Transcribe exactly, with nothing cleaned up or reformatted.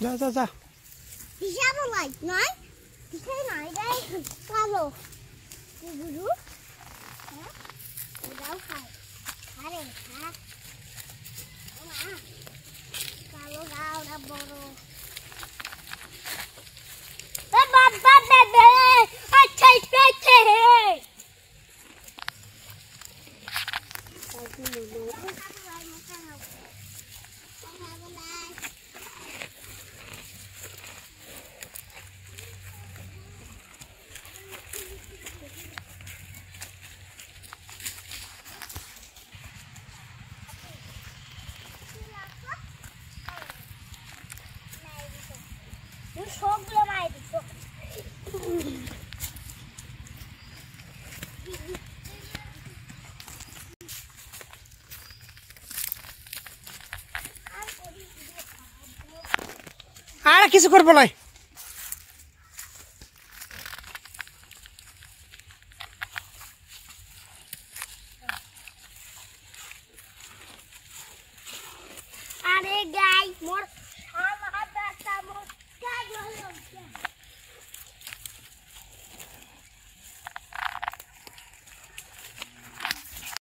যা যা যা হিসাব লাই নয় দিছে নাই দেই কালো গুরু হ্যাঁ দাও খাই আরে হ্যাঁ মা কালো দাও না বড় এ বাবা বেবে আচ্ছা আচ্ছা সবগুলো মাই দিছো আর কিছু করবো না আরে গাই মোর